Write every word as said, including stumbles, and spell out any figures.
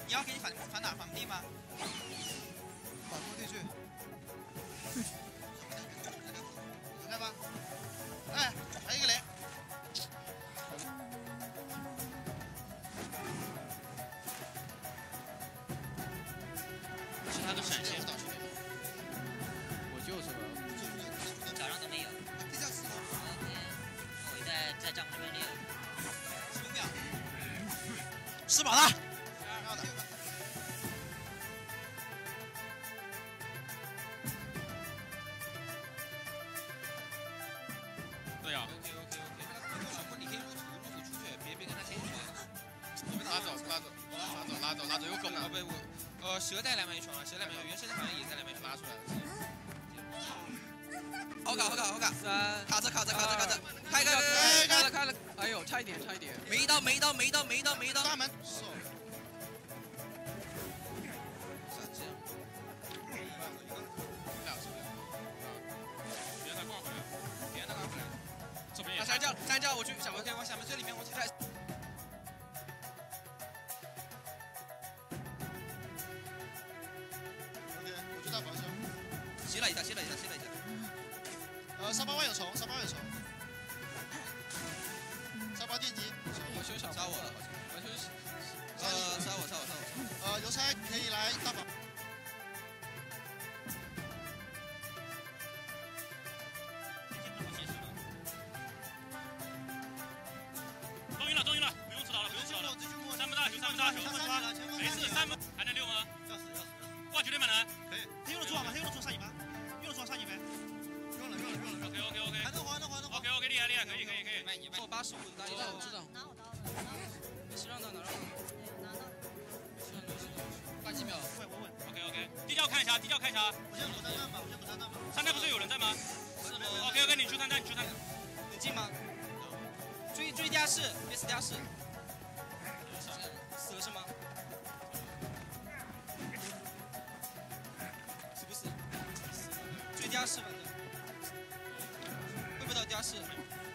你要给你反反哪反地吗？ 反工地去。来吧。哎，还有一个雷。 其他都闪现。 我就是了。 脚上都没有。 地下室。 我在在帐篷这边练。 十五秒。吃饱了。 要的。 对呀。OK OK OK。小郭，你可以入土入土出去，别别跟他牵血。拉走拉走拉走拉走拉走，有狗呢。不不，呃，蛇带两枚球啊，蛇带两枚球，原生好像也带两枚球拉出来了。好卡好卡好卡。 三。 卡着卡着卡着卡着，开开开开了开了，哎呦，差一点差一点。 没刀没刀没刀没刀没刀。 大门。 啊，山教山教，我去小门可以往小门最里面，我去。 OK， 我去打保修。 吸了一下，吸了一下，吸了一下。 呃，沙包外有虫，沙包外有虫。沙包电击。 我修小杀我了， 我修。 呃，杀我杀我杀我。 呃，邮差可以来大宝。 终于了，终于了，不用出刀了，不用出刀了。三不大球，三不大球，没事，三分还能六吗？ 要死要死！ 挂绝对满能。 可以。他用了主网吗？他用了主杀一吗？用了主杀一没？用了用了用了。 OK OK OK。 还能活还能活还能活。 OK OK 厉害厉害，可以可以可以。 卖你卖。我八十五打一道，知道。 拿我刀了。 没事，让他拿让他。 对，拿到。 挂几秒？ 稳稳稳。 OK OK。地窖看一下，地窖看一下。 我先躲在那吧，我先躲在那吧。 三代不是有人在吗？ 是吗 ？OK OK，你去三代，你去三代。 你进吗？追追加室 ，S 加室。死了是吗？死不死？追加室反正。会不会到加室？